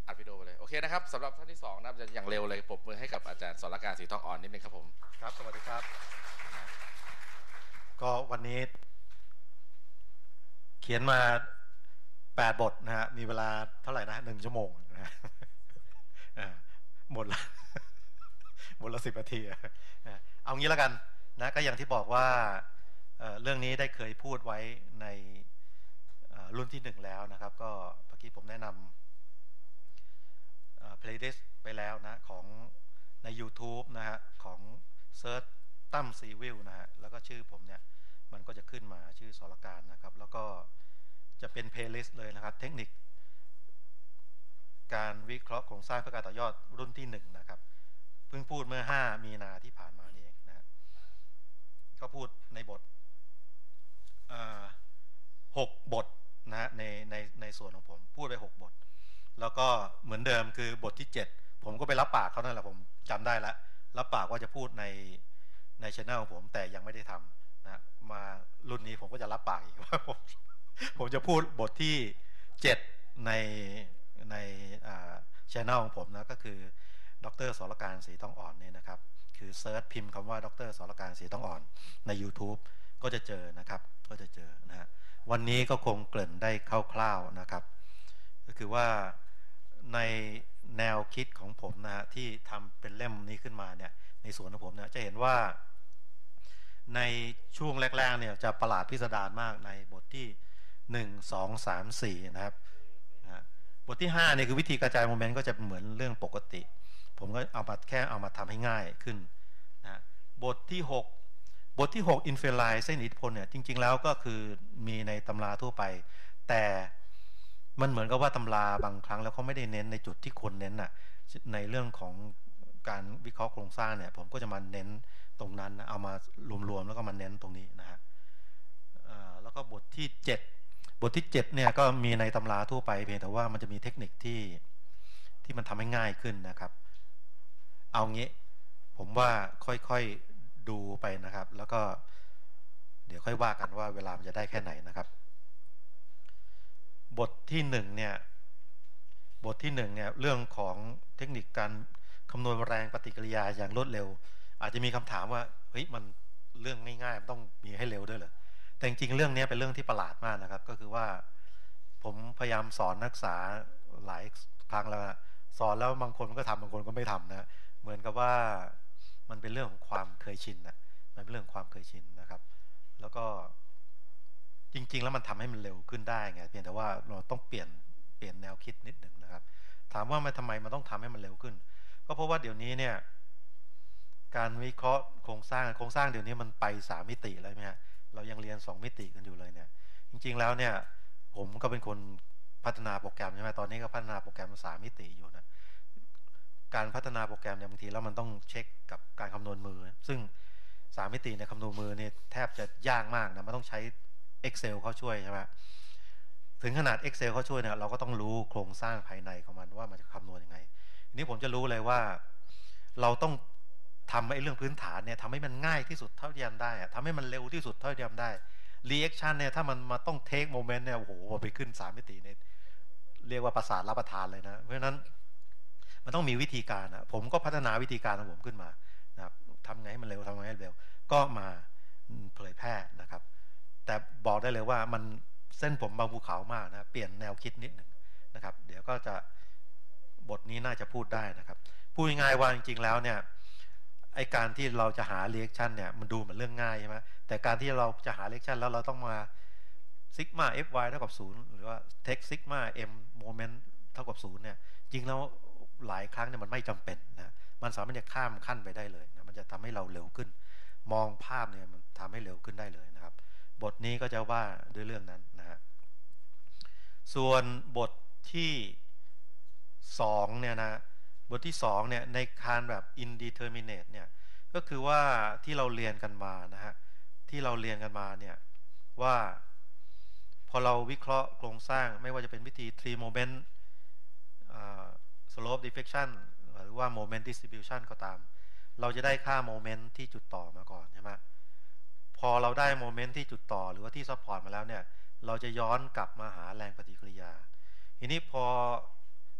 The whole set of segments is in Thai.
อัดวิดีโอไปเลยโอเคนะครับสำหรับท่านที่2นะครับจะอย่างเร็วเลยปรบมือให้กับอาจารย์สรการสีทองอ่อนนิดนึงครับผมครับสวัสดีครับก็วันนี้เขียนมา8บทนะฮะมีเวลาเท่าไหร่นะ1 ชั่วโมงนะฮะหมดละหมดละ10 นาทีเอางี้แล้วกันนะก็อย่างที่บอกว่าเรื่องนี้ได้เคยพูดไว้ในรุ่นที่1แล้วนะครับก็เมื่อกี้ผมแนะนำplaylist ไปแล้วนะของใน YouTube นะฮะของเซิร์ชตั้มซีวิลนะฮะแล้วก็ชื่อผมเนี่ยมันก็จะขึ้นมาชื่อสรการนะครับแล้วก็จะเป็น playlist เลยนะครับเทคนิคการวิเคราะห์โครงสร้างเพื่อการต่อยอดรุ่นที่1นะครับเพิ่งพูดเมื่อ5 มีนาที่ผ่านมาเองนะฮะก็พูดในบท6 บทนะฮะในส่วนของผมพูดไป6 บทแล้วก็เหมือนเดิมคือบทที่7ผมก็ไปรับปากเขานั่นแหละผมจำได้แล้วรับปากว่าจะพูดในช่องของผมแต่ยังไม่ได้ทำนะมารุ่นนี้ผมก็จะรับปากอีกว่าผมจะพูดบทที่7ในช่องของผมนะก็คือดร.สรการสีทองอ่อนเนี่ยนะครับคือเซิร์ชพิมพ์คำว่าดร.สรการสีทองอ่อนใน YouTube ก็จะเจอนะครับก็จะเจอนะฮะวันนี้ก็คงเกริ่นได้คร่าวๆนะครับก็คือว่าในแนวคิดของผมนะฮะที่ทำเป็นเล่มนี้ขึ้นมาเนี่ยในส่วนของผมเนี่ยจะเห็นว่าในช่วงแรกๆเนี่ยจะประหลาดพิสดารมากในบทที่1 2 3 4นะครับนะบทที่5เนี่ยคือวิธีกระจายโมเมนต์ก็จะเหมือนเรื่องปกติผมก็เอามาทำให้ง่ายขึ้นนะบทที่6อินเฟลไลเส้นอิทธิพลเนี่ยจริงๆแล้วก็คือมีในตำราทั่วไปแต่มันเหมือนกับว่าตำราบางครั้งแล้วเขาไม่ได้เน้นในจุดที่ควรเน้นน่ะในเรื่องของการวิเคราะห์โครงสร้างเนี่ยผมก็จะมาเน้นตรงนั้นนะเอามารวมๆแล้วก็มาเน้นตรงนี้นะฮะแล้วก็บทที่7เนี่ยก็มีในตำราทั่วไปเพียงแต่ว่ามันจะมีเทคนิคที่มันทำให้ง่ายขึ้นนะครับเอางี้ผมว่าค่อยๆดูไปนะครับแล้วก็เดี๋ยวค่อยว่ากันว่าเวลามันจะได้แค่ไหนนะครับบทที่1เนี่ยเรื่องของเทคนิคการคำนวณแรงปฏิกิริยาอย่างรวดเร็วอาจจะมีคำถามว่าเฮ้ยมันเรื่องง่ายๆมันต้องมีให้เร็วด้วยเหรอแต่จริงๆเรื่องนี้เป็นเรื่องที่ประหลาดมากนะครับก็คือว่าผมพยายามสอนนักศึกษาหลายครั้งแล้วสอนแล้วบางคนก็ทำบางคนก็ไม่ทำนะเหมือนกับว่ามันเป็นเรื่องของความเคยชินนะมันเป็นเรื่องความเคยชินนะครับแล้วก็จริงๆแล้วมันทำให้มันเร็วขึ้นได้ไงเพียงแต่ว่าเราต้องเปลี่ยนแนวคิดนิดหนึ่งนะครับถามว่าทำไมมันต้องทำให้มันเร็วขึ้นก็เพราะว่าเดี๋ยวนี้เนี่ยการวิเคราะห์โครงสร้างเดี๋ยวนี้มันไป3 มิติแล้วไหมฮะเรายังเรียน2 มิติกันอยู่เลยเนี่ยจริงๆแล้วเนี่ยผมก็เป็นคนพัฒนาโปรแกรมใช่ไหมตอนนี้ก็พัฒนาโปรแกรม3 มิติอยู่นะการพัฒนาโปรแกรมเนี่ยบางทีแล้วมันต้องเช็คกับการคำนวณมือซึ่ง3 มิติในคำนวณมือเนี่ยแทบจะยากมากนะมันต้องใช้ Excel เขาช่วยใช่ไหมถึงขนาด Excel เขาช่วยเนี่ยเราก็ต้องรู้โครงสร้างภายในของมันว่ามันจะคำนวณยังไงทีนี้ผมจะรู้เลยว่าเราต้องทำไอ้เรื่องพื้นฐานเนี่ยทำให้มันง่ายที่สุดเท่าที่ทำได้ทำให้มันเร็วที่สุดเท่าที่ทำได้ reaction เนี่ยถ้ามันมาต้อง take moment เนี่ยโอ้โหไปขึ้น3 มิติเนี่ยเรียกว่าประสาทรับประทานเลยนะเพราะฉะนั้นมันต้องมีวิธีการนะผมก็พัฒนาวิธีการของผมขึ้นมานะครับทำไงให้มันเร็วทำไงให้เร็วก็มาเผยแพร่นะครับแต่บอกได้เลยว่ามันเส้นผมบางภูเขามากนะเปลี่ยนแนวคิดนิดหนึ่งนะครับเดี๋ยวก็จะบทนี้น่าจะพูดได้นะครับพูดง่ายๆว่าจริงๆแล้วเนี่ยไอการที่เราจะหา reaction เนี่ยมันดูเหมือนเรื่องง่ายใช่ไหมแต่การที่เราจะหา reaction แล้วเราต้องมาซิกมา fy เท่ากับ0หรือว่า take sigma m moment เท่ากับ0เนี่ยจริงแล้วหลายครั้งเนี่ยมันไม่จำเป็นนะมันสามารถจะข้ามขั้นไปได้เลยนะมันจะทำให้เราเร็วขึ้นมองภาพเนี่ยมันทำให้เร็วขึ้นได้เลยนะครับบทนี้ก็จะว่าด้วยเรื่องนั้นนะฮะส่วนบทที่2เนี่ยนะบทที่2เนี่ยในการแบบ indeterminate เนี่ยก็คือว่าที่เราเรียนกันมานะฮะที่เราเรียนกันมาเนี่ยว่าพอเราวิเคราะห์โครงสร้างไม่ว่าจะเป็นวิธี tree moment slope deflection หรือว่า moment distribution ก็ตามเราจะได้ค่าโมเมนต์ที่จุดต่อมาก่อนใช่ไหมพอเราได้โมเมนต์ที่จุดต่อหรือว่าที่ซัพพอร์ตมาแล้วเนี่ยเราจะย้อนกลับมาหาแรงปฏิกิริยาทีนี้พอ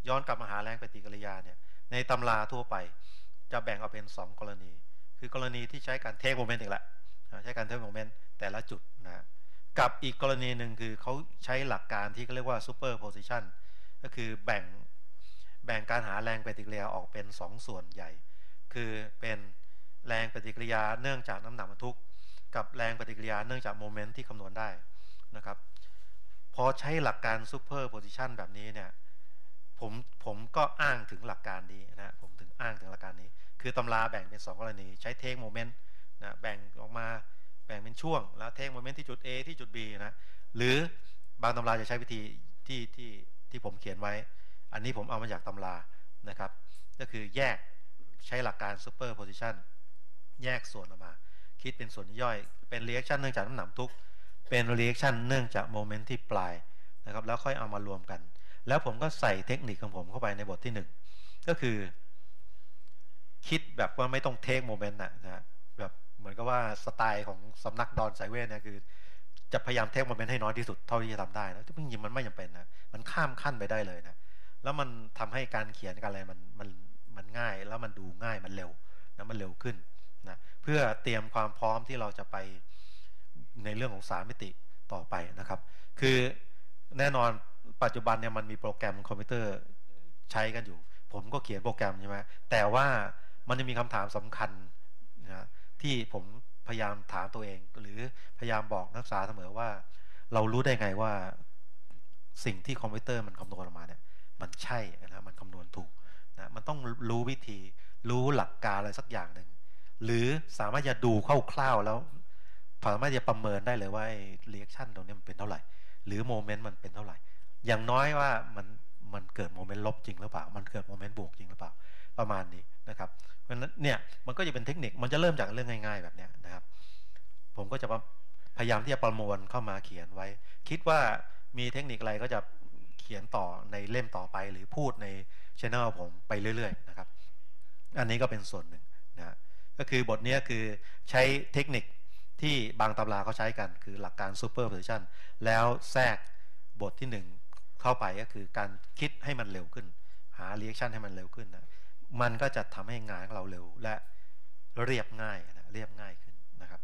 ย้อนกลับมาหาแรงปฏิกิริยาเนี่ยในตำราทั่วไปจะแบ่งออกเป็น2กรณีคือกรณีที่ใช้การเทคโมเมนต์อีกละใช้การเทคโมเมนต์แต่ละจุดนะกับอีกกรณีหนึ่งคือเขาใช้หลักการที่เขาเรียกว่าซูเปอร์โพซิชันก็คือแบ่งการหาแรงปฏิกิริยาออกเป็น2ส่วนใหญ่คือเป็นแรงปฏิกิริยาเนื่องจากน้ำหนักบรรทุกกับแรงปฏิกิริยาเนื่องจากโมเมนต์ที่คำนวณได้นะครับพอใช้หลักการซูเปอร์โพซิชันแบบนี้เนี่ยผมก็อ้างถึงหลักการนี้นะผมถึงอ้างถึงหลักการนี้คือตำราแบ่งเป็น2กรณีใช้เทคโมเมนต์นะแบ่งออกมาแบ่งเป็นช่วงแล้วเทคโมเมนต์ที่จุด A ที่จุด B นะหรือบางตำราจะใช้วิธีที่ผมเขียนไว้อันนี้ผมเอามาจากตำรานะครับก็คือแยกใช้หลักการซูเปอร์โพซิชันแยกส่วนออกมาคิดเป็นส่วนย่อยเป็นรีแอคชั่นเนื่องจากน้ำหนักทุกเป็นรีแอคชั่นเนื่องจากโมเมนต์ที่ปลายนะครับแล้วค่อยเอามารวมกันแล้วผมก็ใส่เทคนิคของผมเข้าไปในบทที่1ก็คือคิดแบบว่าไม่ต้องเทคโมเมนต์นะแบบเหมือนกับว่าสไตล์ของสำนักดอนไซเวทเนี่ยคือจะพยายามเทคโมเมนต์ให้น้อยที่สุดเท่าที่จะทำได้นะที่จริงๆมันไม่จำเป็นนะมันข้ามขั้นไปได้เลยนะแล้วมันทำให้การเขียนการอะไรมันง่ายแล้วมันดูง่ายมันเร็วนะมันเร็วขึ้นนะเพื่อเตรียมความพร้อมที่เราจะไปในเรื่องของ3มิติต่อไปนะครับคือแน่นอนปัจจุบันเนี่ยมันมีโปรแกรมคอมพิวเตอร์ใช้กันอยู่ผมก็เขียนโปรแกรมใช่ไหมแต่ว่ามันจะมีคำถามสำคัญนะที่ผมพยายามถามตัวเองหรือพยายามบอกนักศึกษาเสมอว่าเรารู้ได้ไงว่าสิ่งที่คอมพิวเตอร์มันคำนวณออกมาเนี่ยมันใช่นะมันคำนวณถูกนะมันต้องรู้วิธีรู้หลักการอะไรสักอย่างหนึ่งหรือสามารถจะดูคร่าวๆแล้วสามารถจะประเมินได้เลยว่ารีแอคชั่นตรงนี้มันเป็นเท่าไหร่หรือโมเมนต์มันเป็นเท่าไหร่อย่างน้อยว่ามันเกิดโมเมนต์ลบจริงหรือเปล่ามันเกิดโมเมนต์บวกจริงหรือเปล่าประมาณนี้นะครับเพราะฉะนั้นเนี่ยมันก็จะเป็นเทคนิคมันจะเริ่มจากเรื่องง่ายๆแบบนี้นะครับผมก็จะพยายามที่จะประมวลเข้ามาเขียนไว้คิดว่ามีเทคนิคอะไรก็จะเขียนต่อในเล่มต่อไปหรือพูดในchannel ผมไปเรื่อยๆนะครับอันนี้ก็เป็นส่วนหนึ่งนะก็คือบทนี้คือใช้เทคนิคที่บางตำราเขาใช้กันคือหลักการ superposition แล้วแทรกบทที่1เข้าไปก็คือการคิดให้มันเร็วขึ้นหา reaction ให้มันเร็วขึ้นนะมันก็จะทำให้งานของเราเร็วและเรียบง่ายนะเรียบง่ายขึ้นนะครับ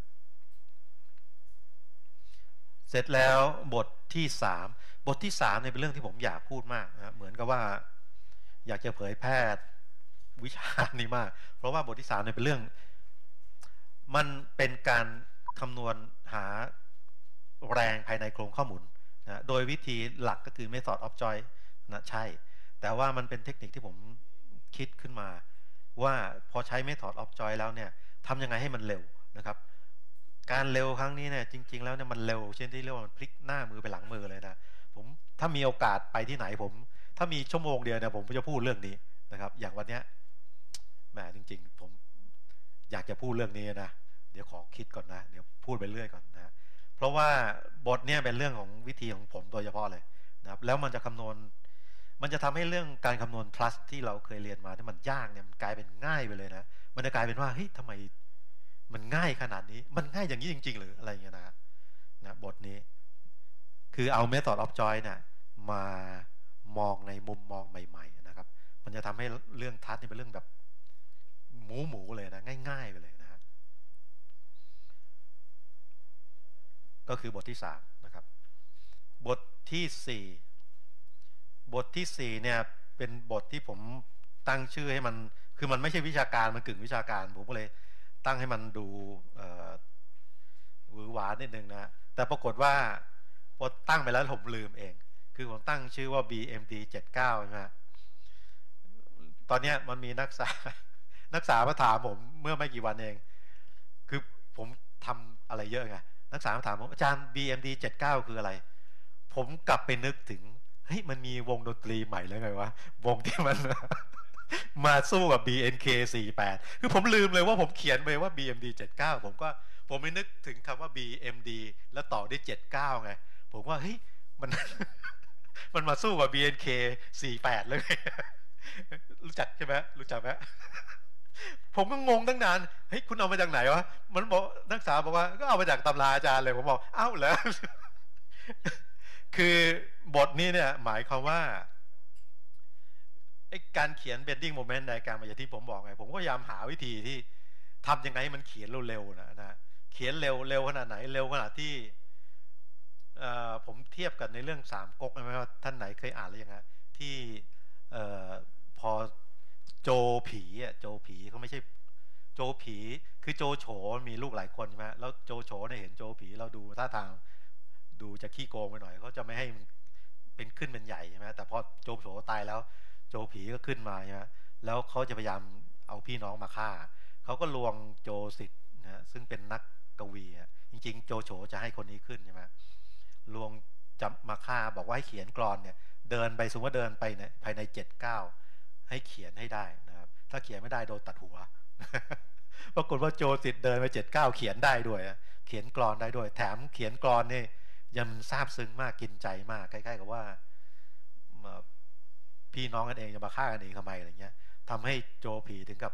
เสร็จแล้วบทที่3บทที่3เนี่ยเป็นเรื่องที่ผมอยากพูดมากนะเหมือนกับว่าอยากจะเผยแพร่วิชานี้มากเพราะว่าบทที่3เนี่ยเป็นเรื่องมันเป็นการคำนวณหาแรงภายในโครงข้อหมุนนะโดยวิธีหลักก็คือ method of choice นะใช่แต่ว่ามันเป็นเทคนิคที่ผมคิดขึ้นมาว่าพอใช้ method of choice แล้วเนี่ยทำยังไงให้มันเร็วนะครับการเร็วครั้งนี้เนี่ยจริงๆแล้วเนี่ยมันเร็วเช่นที่เรียกว่ามันพลิกหน้ามือไปหลังมือเลยนะผมถ้ามีโอกาสไปที่ไหนผมถ้ามีชั่วโมงเดียวเนี่ยผมจะพูดเรื่องนี้นะครับอย่างวันเนี้ยแหมจริงๆผมอยากจะพูดเรื่องนี้นะเดี๋ยวขอคิดก่อนนะเดี๋ยวพูดไปเรื่อยก่อนนะเพราะว่าบทเนี่ยเป็นเรื่องของวิธีของผมโดยเฉพาะเลยนะครับแล้วมันจะคำนวณมันจะทำให้เรื่องการคำนวณ plus ที่เราเคยเรียนมาที่มันยากเนี่ยมันกลายเป็นง่ายไปเลยนะมันจะกลายเป็นว่าเฮ้ยทำไมมันง่ายขนาดนี้มันง่ายอย่างนี้จริงๆหรืออะไรอย่างเงี้ยนะบทนี้คือเอา method of choice เนี่ยมามองในมุมมองใหม่ๆนะครับมันจะทำให้เรื่องทัศน์นี่เป็นเรื่องแบบหมูเลยนะง่ายๆไปเลยนะฮะก็คือบทที่3นะครับบทที่4บทที่4เนี่ยเป็นบทที่ผมตั้งชื่อให้มันคือมันไม่ใช่วิชาการมันกึ่งวิชาการผมก็เลยตั้งให้มันดูหวือหวานิดนึงนะแต่ปรากฏว่าพอตั้งไปแล้วผมลืมเองคือผมตั้งชื่อว่า BMD 79ใช่ไหมตอนนี้มันมีนักศึกษามาถามผมเมื่อไม่กี่วันเองคือผมทำอะไรเยอะไงนักศึกษามาถามผมอาจารย์ BMD 79คืออะไรผมกลับไปนึกถึงเฮ้ยมันมีวงดนตรีใหม่แล้วไงวะวงที่มัน มาสู้กับ BNK48คือผมลืมเลยว่าผมเขียนไปว่า BMD 79ผมไม่นึกถึงคำว่า BMD แล้วต่อด้วย79ไงผมว่าเฮ้ยมัน มันมาสู้กับ BNK48เลย รู้จักใช่ไหมรู้จักไหม ผมก็งงตั้งนานเฮ้ยคุณเอามาจากไหนวะมันบอกนักศึกษาบอกว่าก็เอามาจากตำราอาจารย์เลยผมบอกเอ้าเหรอ คือบทนี้เนี่ยหมายความว่าไอ้การเขียน bending moment diagram อย่างที่ผมบอกไงผมก็พยายามหาวิธีที่ทำยังไงให้มันเขียนเร็วๆนะเขียนเร็วขนาดไหนเร็วขนาดที่ผมเทียบกับในเรื่องสามก๊กนะว่าท่านไหนเคยอ่านหรือยังฮะที่เอ่อพอโจผีอ่ะโจผีเขาไม่ใช่โจผีคือโจโฉมีลูกหลายคนใช่ไหมแล้วโจโฉเนี่ยเห็นโจผีเราดูท่าทางดูจะขี้โกงไปหน่อยเขาจะไม่ให้มันเป็นขึ้นเป็นใหญ่ใช่ไหมแต่พอโจโฉตายแล้วโจผีก็ขึ้นมาใช่ไหมแล้วเขาจะพยายามเอาพี่น้องมาฆ่าเขาก็ลวงโจสิทธ์นะซึ่งเป็นนักกวีอ่ะจริงๆโจโฉจะให้คนนี้ขึ้นใช่ไหมลวงจับมาฆ่าบอกว่าให้เขียนกลอนเนี่ยเดินไปสมมติว่าเดินไปเนี่ยภายใน7 ก้าวให้เขียนให้ได้นะครับถ้าเขียนไม่ได้โดนตัดหัว ปรากฏว่าโจสิทธ์เดินไป7 ก้าวเขียนได้ด้วยเขียนกลอนได้ด้วยแถมเขียนกลอนนี่ยังซาบซึ้งมากกินใจมากใกล้ๆกับว่าพี่น้องกันเองจะมาฆ่ากันเองทำไมอะไรเงี้ยทำให้โจผีถึงกับ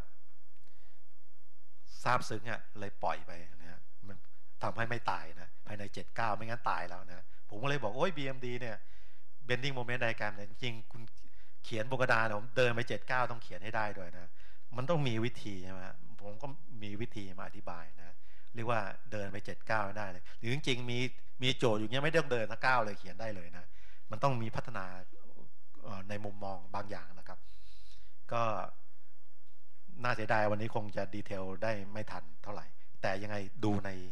ซาบซึ้งอ่ะเลยปล่อยไปนะฮะมันทำให้ไม่ตายนะภายใน7 ก้าวไม่งั้นตายแล้วนะผมก็เลยบอกโอ้ย BMD เนี่ย bending moment diagram เนี่ยจริงๆคุณเขียนบนกระดานผมเดินไป7 ก้าวต้องเขียนให้ได้ด้วยนะมันต้องมีวิธีใช่ไหมผมก็มีวิธีมาอธิบายนะเรียกว่าเดินไป7 ก้าวได้เลยหรือจริงๆมีโจทย์อยู่เงี้ยไม่ต้องเดินสักก้าวเลยเขียนได้เลยนะมันต้องมีพัฒนาในมุมมองบางอย่างนะครับก็น่าเสียดายวันนี้คงจะดีเทลได้ไม่ทันเท่าไหร่แต่ยังไงดู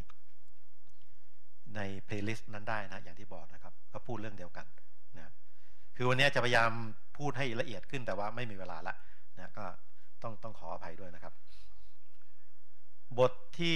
ในเพลย์ลิสต์นั้นได้นะอย่างที่บอกนะครับก็พูดเรื่องเดียวกันนะคือวันนี้จะพยายามพูดให้ละเอียดขึ้นแต่ว่าไม่มีเวลาละนะก็ต้องขออภัยด้วยนะครับบทที่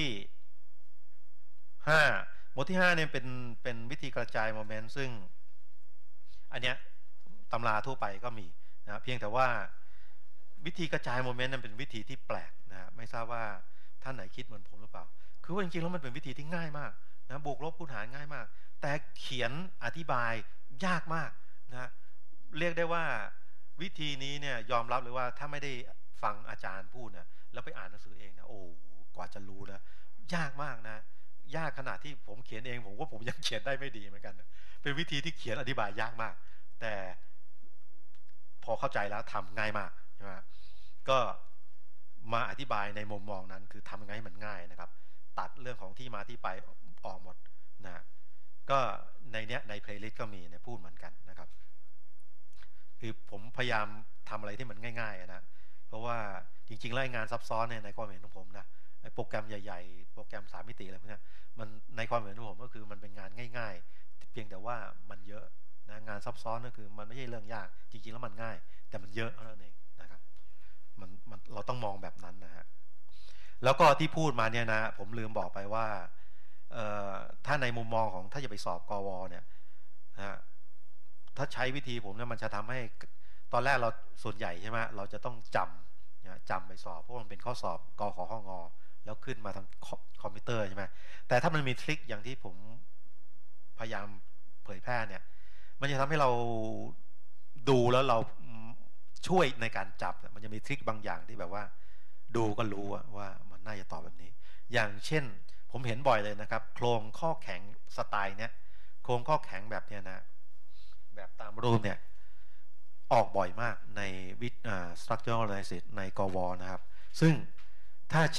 5เนี่ยเป็นวิธีกระจายโมเมนต์ซึ่งอันเนี้ยตำราทั่วไปก็มีนะเพียงแต่ว่าวิธีกระจายโมเมนต์นั้นเป็นวิธีที่แปลกนะไม่ทราบว่าท่านไหนคิดเหมือนผมหรือเปล่าคือว่าจริงๆแล้วมันเป็นวิธีที่ง่ายมากนะบวกลบคูณหารง่ายมากแต่เขียนอธิบายยากมากนะเรียกได้ว่าวิธีนี้เนี่ยยอมรับเลยว่าถ้าไม่ได้ฟังอาจารย์พูดนะแล้วไปอ่านหนังสือเองนะโอ้กว่าจะรู้นะยากมากนะยากขนาดที่ผมเขียนเองผมว่าผมยังเขียนได้ไม่ดีเหมือนกันนะเป็นวิธีที่เขียนอธิบายยากมากแต่พอเข้าใจแล้วทำง่ายมากใช่ไหมก็มาอธิบายในมุมมองนั้นคือทำยังไงให้มันง่ายนะครับตัดเรื่องของที่มาที่ไปออกหมดนะก็ในเนี้ยในเพลย์ลิสต์ก็มีเนี่ยพูดเหมือนกันนะครับคือผมพยายามทำอะไรที่มันง่ายๆนะเพราะว่าจริงๆแล้วงานซับซ้อนเนี่ยในความเห็นของผมนะโปรแกรมใหญ่ๆโปรแกรม3 มิติอะไรพวกนี้มันในความเห็นของผมก็คือมันเป็นงานง่ายๆเพียงแต่ว่ามันเยอะนะงานซับซ้อนก็คือมันไม่ใช่เรื่องยากจริงๆแล้วมันง่ายแต่มันเยอะเท่านั้นเองนะครับมันเราต้องมองแบบนั้นนะฮะแล้วก็ที่พูดมาเนี่ยนะผมลืมบอกไปว่าถ้าในมุมมองของถ้าจะไปสอบกวเนี่ยนะถ้าใช้วิธีผมเนี่ยมันจะทำให้ตอนแรกเราส่วนใหญ่ใช่ไหมเราจะต้องจำไปสอบเพราะมันเป็นข้อสอบกขหงแล้วขึ้นมาทางคอมพิวเตอร์ใช่ไหมแต่ถ้ามันมีทริคอย่างที่ผมพยายามเผยแพร่เนี่ยมันจะทำให้เราดูแล้วเราช่วยในการจับมันจะมีทริคบางอย่างที่แบบว่าดูก็รู้ว่ามันน่าจะตอบแบบนี้อย่างเช่นผมเห็นบ่อยเลยนะครับโครงข้อแข็งสไตล์เนี้ยโครงข้อแข็งแบบเนี้ยนะแบบตามรูปเนี่ยออกบ่อยมากในstructural analysis ในกวนะครับซึ่งถ้าใช้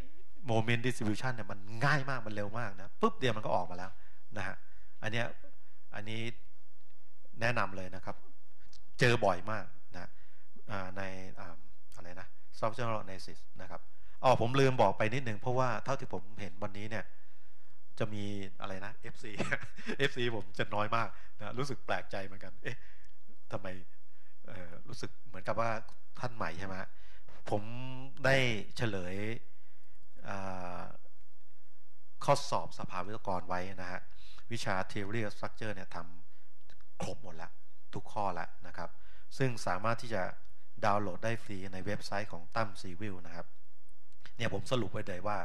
moment distribution เนี่ยมันง่ายมากมันเร็วมากนะปุ๊บเดียวมันก็ออกมาแล้วนะฮะอันนี้แนะนำเลยนะครับเจอบ่อยมากนะในอะไรนะ structural analysis นะครับผมลืมบอกไปนิดนึงเพราะว่าเท่าที่ผมเห็นวันนี้เนี่ยจะมีอะไรนะ FC FC ผมจะน้อยมากนะรู้สึกแปลกใจเหมือนกันเอ๊ะทำไมรู้สึกเหมือนกับว่าท่านใหม่ใช่ไหมผมได้เฉลยข้อสอบสภาวิศวกรไว้นะฮะวิชา Theory of Structure เนี่ยทำครบหมดแล้วทุกข้อแล้วนะครับซึ่งสามารถที่จะดาวน์โหลดได้ฟรีในเว็บไซต์ของตั้มซีวิลนะครับเนี่ยผมสรุปไว้เลยว่า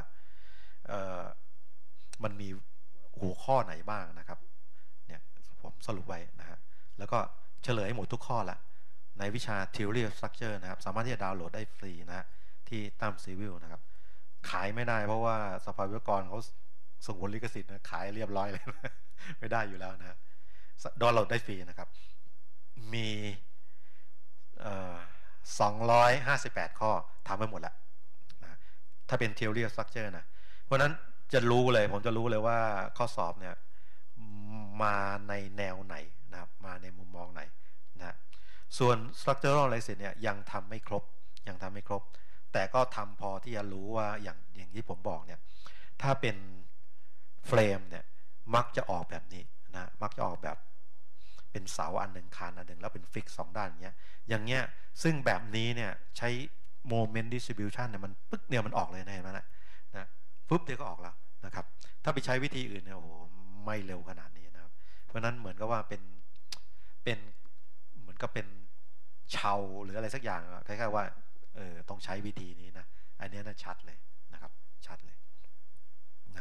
มันมีหัวข้อไหนบ้างนะครับเนี่ยผมสรุปไว้นะฮะแล้วก็เฉลยหมดทุกข้อละในวิชา Theory of Structure นะครับสามารถที่จะดาวน์โหลดได้ฟรีนะที่ตั้มซีวิลนะครับขายไม่ได้เพราะว่าสภาวิศวกรเขาสงวนลิขสิทธิ์นะขายเรียบร้อยเลยไม่ได้อยู่แล้วนะดาวน์โหลดได้ฟรีนะครับมี 258 ข้อทำไปหมดแล้วนะถ้าเป็น theory of structure นะเพราะนั้นจะรู้เลยผมจะรู้เลยว่าข้อสอบเนี่ยมาในแนวไหนนะครับมาในมุมมองไหนนะส่วน structural analysis เนี่ยยังทำไม่ครบแต่ก็ทำพอที่จะรู้ว่าอย่างที่ผมบอกเนี่ยถ้าเป็นเฟรมเนี่ยมักจะออกแบบนี้นะมักจะออกแบบเป็นเสาอันหนึ่งคานอันหนึ่งแล้วเป็นฟิก2 ด้านอย่างเงี้ยซึ่งแบบนี้เนี่ยใช้ moment distribution เนี่ยมันปึ๊กเนี่ยมันออกเลยนะเห็นไหมนะปุ๊บเดี๋ยวก็ออกแล้วนะครับถ้าไปใช้วิธีอื่นเนี่ยโอ้โหไม่เร็วขนาดนี้นะครับเพราะนั้นเหมือนกับว่าเป็นเหมือนกับเป็นเชาหรืออะไรสักอย่างคล้ายๆว่าต้องใช้วิธีนี้นะอันนี้น่าชัดเลยนะครับชัดเลยนะ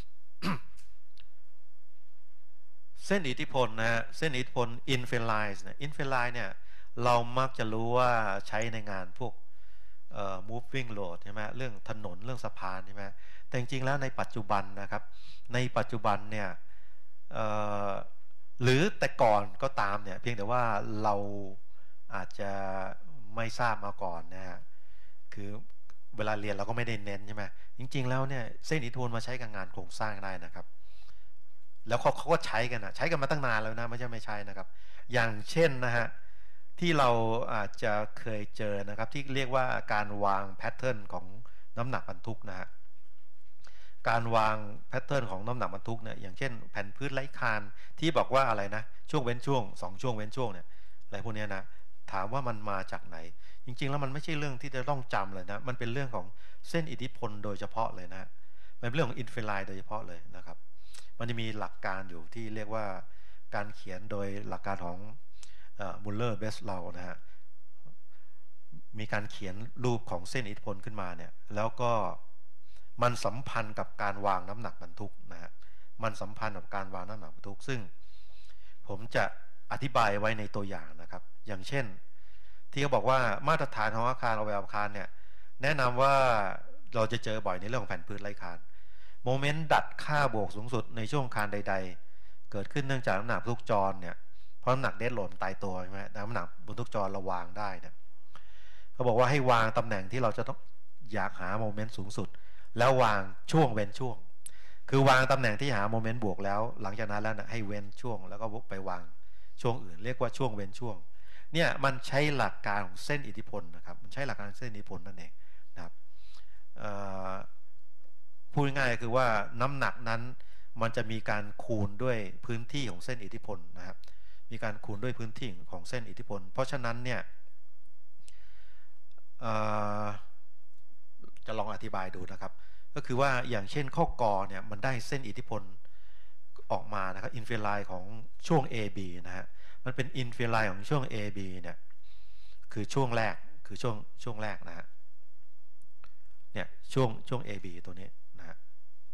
เส้นอิทธิพลนะฮะเส้นอิทธิพล inferize นะ inferize เนี่ยเรามักจะรู้ว่าใช้ในงานพวกmoving road ใช่ไหมเรื่องถนนเรื่องสะพานใช่ไหมแต่จริงๆแล้วในปัจจุบันนะครับในปัจจุบันเนี่ยหรือแต่ก่อนก็ตามเนี่ยเพียงแต่ว่าเราอาจจะไม่ทราบมาก่อนนะฮะคือเวลาเรียนเราก็ไม่ได้เน้นใช่ไหมจริงๆแล้วเนี่ยเส้นอิทธิพลมาใช้กับงานโครงสร้างได้นะครับแล้วเขาก็ใช้กันนะใช้กันมาตั้งนานแล้วนะไม่ใช่นะครับอย่างเช่นนะฮะที่เราอาจจะเคยเจอนะครับที่เรียกว่าการวางแพทเทิร์นของน้ำหนักบรรทุกนะฮะการวางแพทเทิร์นของน้ำหนักบรรทุกเนี่ยอย่างเช่นแผ่นพื้นไร้คานที่บอกว่าอะไรนะช่วงเว้นช่วง2 ช่วงเว้นช่วงเนี่ยอะไรพวกนี้นะถามว่ามันมาจากไหนจริงๆแล้วมันไม่ใช่เรื่องที่จะต้องจำเลยนะมันเป็นเรื่องของเส้นอิทธิพลโดยเฉพาะเลยนะมันเป็นเรื่องของอินฟิไลน์โดยเฉพาะเลยนะครับมันจะมีหลักการอยู่ที่เรียกว่าการเขียนโดยหลักการของมุลเลอร์เบสเลานะฮะมีการเขียนรูปของเส้นอิทธิพลขึ้นมาเนี่ยแล้วก็มันสัมพันธ์กับการวางน้ำหนักบรรทุกนะฮะมันสัมพันธ์กับการวางน้ำหนักบรรทุกซึ่งผมจะอธิบายไว้ในตัวอย่างนะครับอย่างเช่นที่เขาบอกว่ามาตรฐานของอาคารออกแบบอาคารเนี่ยแนะนำว่าเราจะเจอบ่อยในเรื่องของแผ่นพื้นไร้คานโมเมนต์ดัดค่าบวกสูงสุดในช่วงคานใดๆเกิดขึ้นเนื่องจากน้ำหนักบรรทุกจรเนี่ยเพราะน้ำหนักเดดโหลนตายตัวใช่ไหมน้ำหนักบรรทุกจรเราวางได้เนี่ยเขาบอกว่าให้วางตำแหน่งที่เราจะต้องอยากหาโมเมนต์สูงสุดแล้ววางช่วงเว้นช่วงคือวางตำแหน่งที่หาโมเมนต์บวกแล้วหลังจากนั้นแล้วนะให้เว้นช่วงแล้วก็ไปวางช่วงอื่นเรียกว่าช่วงเว้นช่วงเนี่ยมันใช้หลักการของเส้นอิทธิพลนะครับมันใช้หลักการเส้นอิทธิพลนั่นเองนะครับพูดง่ายๆคือว่าน้ำหนักนั้นมันจะมีการคูณด้วยพื้นที่ของเส้นอิทธิพลนะครับมีการคูณด้วยพื้นที่ของเส้นอิทธิพลเพราะฉะนั้นเนี่ยจะลองอธิบายดูนะครับก็คือว่าอย่างเช่นข้อกอเนี่ยมันได้เส้นอิทธิพลออกมานะครับอินฟิไลน์ของช่วง AB นะฮะมันเป็นอินฟิไลน์ของช่วง AB เนี่ยคือช่วงแรกคือช่วงแรกนะฮะเนี่ยช่วง AB ตัวนี้นะฮะ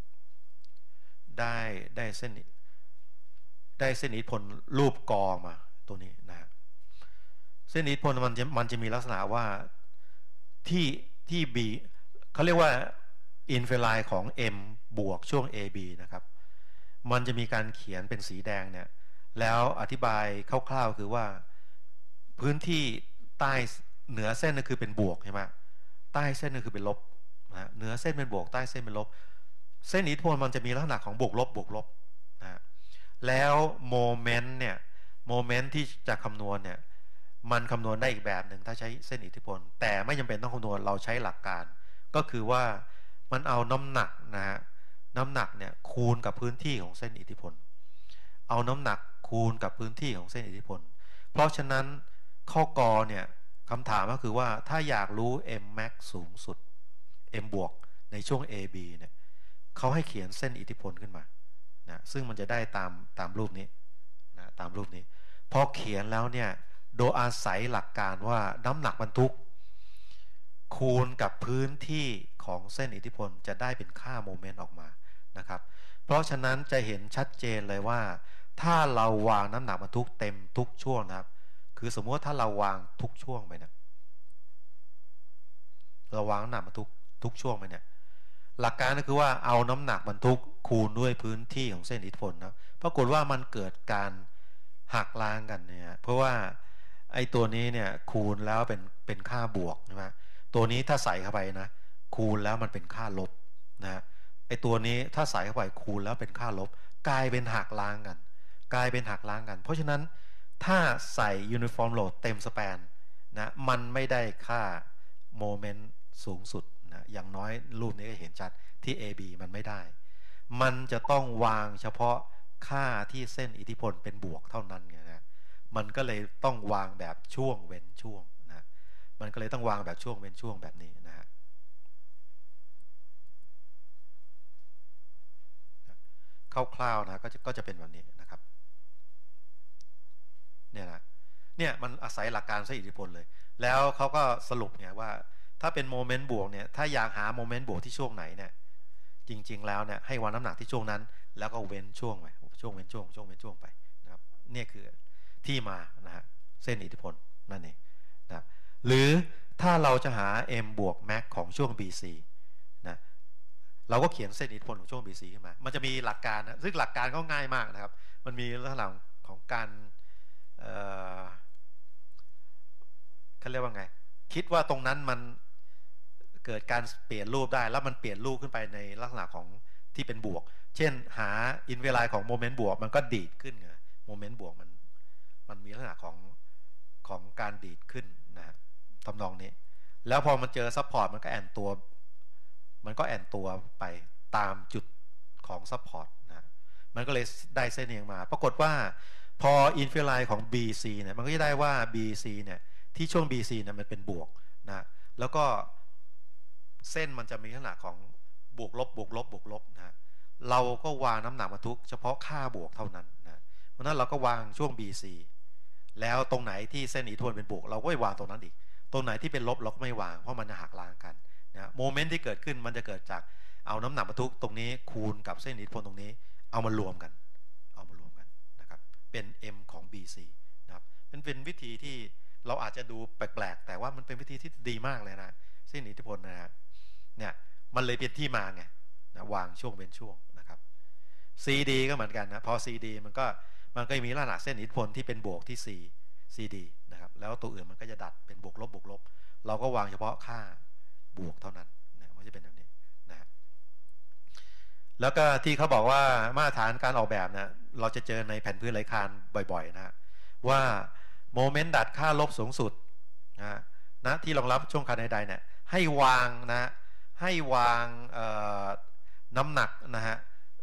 ได้เส้นอิทธิพลรูปกอมาตัวนี้นะฮะเส้นอิทธิพลมันจะมีลักษณะว่าที่ B เขาเรียกว่าอินฟิไลน์ของ M บวกช่วง AB นะครับมันจะมีการเขียนเป็นสีแดงเนี่ยแล้วอธิบายคร่าวๆคือว่าพื้นที่ใต้เหนือเส้นก็คือเป็นบวกใช่ไหมใต้เส้นก็คือเป็นลบนะเหนือเส้นเป็นบวกใต้เส้นเป็นลบเส้นอิทธิพลมันจะมีลักษณะของบวกลนะแล้วโมเมนต์ที่จะคำนวณเนี่ยมันคำนวณได้อีกแบบหนึ่งถ้าใช้เส้นอิทธิพลแต่ไม่จำเป็นต้องคำนวณเราใช้หลักการก็คือว่ามันเอาน้ำหนักนะฮะน้ำหนักเนี่ยคูณกับพื้นที่ของเส้นอิทธิพลเอาน้ำหนักคูณกับพื้นที่ของเส้นอิทธิพลเพราะฉะนั้นข้อกอเนี่ยคำถามก็คือว่าถ้าอยากรู้ M max สูงสุด M บวกในช่วง AB เนี่ยเขาให้เขียนเส้นอิทธิพลขึ้นมานะซึ่งมันจะได้ตามรูปนี้นะตามรูปนี้พอเขียนแล้วเนี่ยโดยอาศัยหลักการว่าน้ำหนักบรรทุกคูณกับพื้นที่ของเส้นอิทธิพลจะได้เป็นค่าโมเมนต์ออกมานะครับเพราะฉะนั้นจะเห็นชัดเจนเลยว่าถ้าเราวางน้ำหนักบรรทุกเต็มทุกช่วงนะครับคือสมมติว่าถ้าเราวางทุกช่วงไปเนี่ยเราวางน้ำหนักบรรทุกทุกช่วงไปเนี่ยหลักการก็คือว่าเอาน้ำหนักบรรทุกคูณด้วยพื้นที่ของเส้นอิทธิพลนะปรากฏว่ามันเกิดการหักล้างกันเนี่ยเพราะว่าไอ้ตัวนี้เนี่ยคูณแล้วเป็นค่าบวกใช่ไหมตัวนี้ถ้าใส่เข้าไปนะคูณแล้วมันเป็นค่าลบนะไอ้ตัวนี้ถ้าใส่เข้าไปคูณแล้วเป็นค่าลบกลายเป็นหักล้างกันเพราะฉะนั้นถ้าใส่ uniform load เต็มสแปนนะมันไม่ได้ค่าโมเมนต์สูงสุดนะอย่างน้อยรูปนี้ก็เห็นชัดที่ AB มันไม่ได้มันจะต้องวางเฉพาะค่าที่เส้นอิทธิพลเป็นบวกเท่านั้นไงนะมันก็เลยต้องวางแบบช่วงเว้นช่วงนะมันก็เลยต้องวางแบบช่วงเว้นช่วงแบบนี้นะฮะคร่าวๆนะก็จะเป็นแบบนี้นะครับเนี่ยมันอาศัยหลักการเส้นอิทธิพลเลยแล้วเขาก็สรุปเนี่ยว่าถ้าเป็นโมเมนต์บวกเนี่ยถ้าอยากหาโมเมนต์บวกที่ช่วงไหนเนี่ยจริงๆแล้วเนี่ยให้วางน้ำหนักที่ช่วงนั้นแล้วก็เว้นช่วงไปช่วงเว้นช่วงไปนะครับเนี่ยคือที่มานะฮะเส้นอิทธิพลนั่นเองนะครับหรือถ้าเราจะหา m บวก max ของช่วง BC นะเราก็เขียนเส้นอิทธิพลของช่วง BC ขึ้นมามันจะมีหลักการนะซึ่งหลักการก็ง่ายมากนะครับมันมีลักษณะของการเขาเรียกว่าไงคิดว่าตรงนั้นมันเกิดการเปลี่ยนรูปได้แล้วมันเปลี่ยนรูปขึ้นไปในลักษณะของที่เป็นบวกเช่นหาอินเวลไลของโมเมนต์บวกมันก็ดีดขึ้นไงโมเมนต์บวกมันมีลักษณะของการดีดขึ้นนะทำนองนี้แล้วพอมันเจอซัพพอร์ตมันก็แอนตัวไปตามจุดของซัพพอร์ตนะมันก็เลยได้เส้นเองมาปรากฏว่าพออินเฟลไลน์ของ BC เนี่ยมันก็จะได้ว่า BC เนี่ยที่ช่วง BC เนี่ยมันเป็นบวกนะแล้วก็เส้นมันจะมีลักษณะของบวกลบนะเราก็วางน้ำหนักมาทุกเฉพาะค่าบวกเท่านั้นนะเพราะนั้นเราก็วางช่วง BC แล้วตรงไหนที่เส้นอิทธิพลเป็นบวกเราก็ไม่วางตรงนั้นอีกตรงไหนที่เป็นลบเราก็ไม่วางเพราะมันจะหักล้างกันนะโมเมนต์ที่เกิดขึ้นมันจะเกิดจากเอาน้ำหนักมาทุกตรงนี้คูณกับเส้นอิทธิพลตรงนี้เอามารวมกันนะครับเป็น M ของ BC นะครับเป็นวิธีที่เราอาจจะดูแปลกๆแต่ว่ามันเป็นวิธีที่ดีมากเลยนะเส้นอิทธิพลนะฮะเนี่ยมันเลยเป็นที่มาไงนะวางช่วงเป็นช่วงนะครับ CD ก็เหมือนกันนะพอ CD มันก็มีลักษณะเส้นอิทธิพลที่เป็นบวกที่ CD นะครับแล้วตัวอื่นมันก็จะดัดเป็นบวกลบเราก็วางเฉพาะค่าบวกเท่านั้นนะมันจะเป็นแบบนี้นะแล้วก็ที่เขาบอกว่ามาตรฐานการออกแบบนะเราจะเจอในแผ่นพื้นไหลคานบ่อยๆนะว่าโมเมนต์ดัดค่าลบสูงสุดนะที่รองรับช่วงคานใดๆเนี่ยให้วางน้ำหนักนะฮะ